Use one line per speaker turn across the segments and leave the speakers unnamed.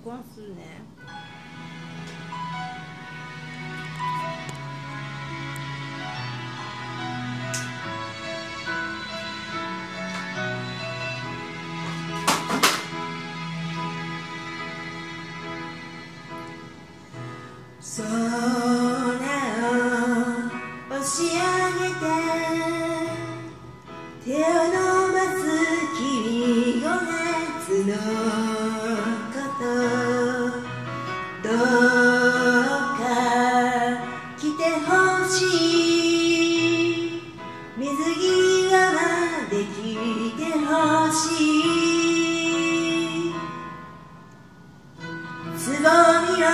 録音するね。
空を押し上げて手を伸ばす君5月のことどうか来てほしい水際まで来てほしいつぼみを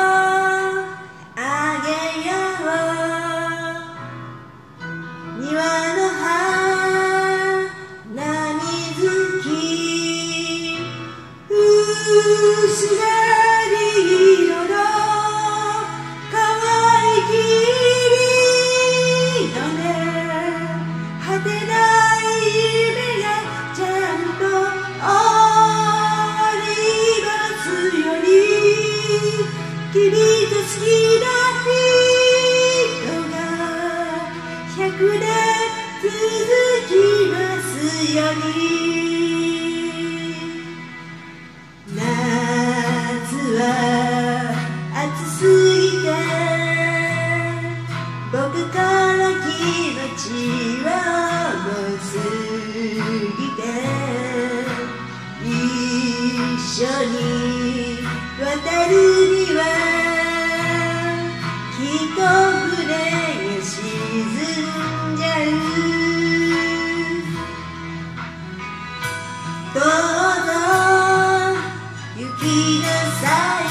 すがり色の乾いきりのね果てない夢がちゃんと終わりますように君と好きな人が100年続きますように暑すぎて僕から気持ちは重すぎて一緒に渡るにはきっと船が沈んじゃうどうぞ行きなさい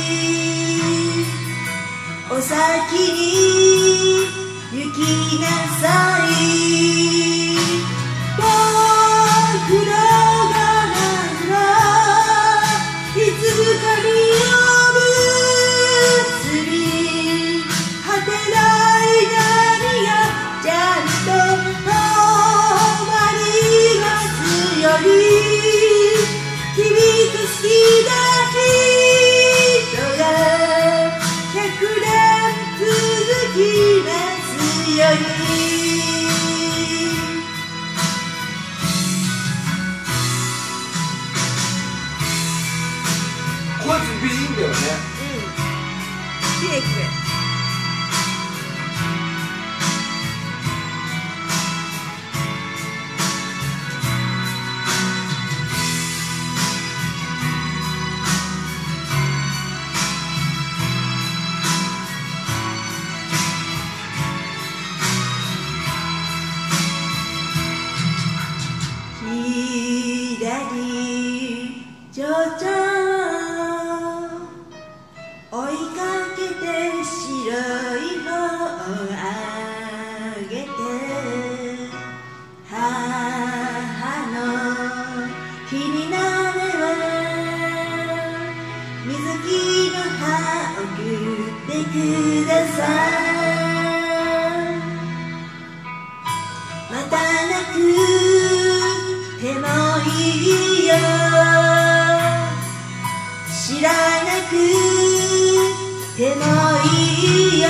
お先に行きなさい僕らがいつか実を結び果てない波がちゃんと止まりますように君と好きだ
こいつ美人だよね。
きれいきれい。
ちょちょ追いかけて白い方をあげて母の日になれば水木の葉送ってくださいまた泣くてもいいよ知らなくてもいいよ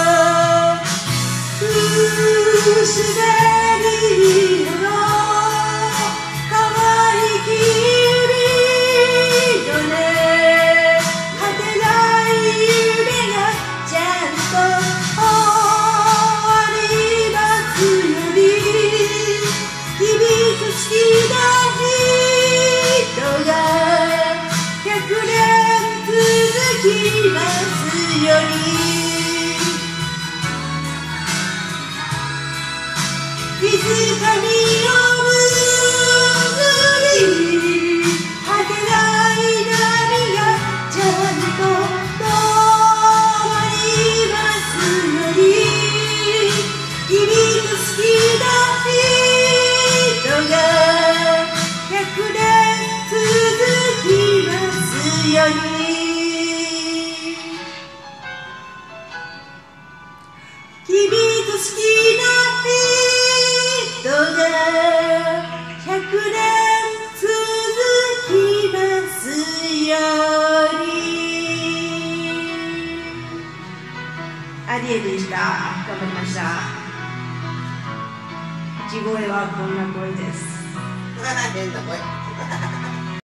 すがり色の乾いきりのね果てない夢がちゃんと終わりますように君と好きな人が100年続きますようにいつか実を結び果てない波がちゃんと止まりますように君と好きな人が100年続きますように君と好きな人がアリエでした。頑張りました。地声はこんな声です。
変な声。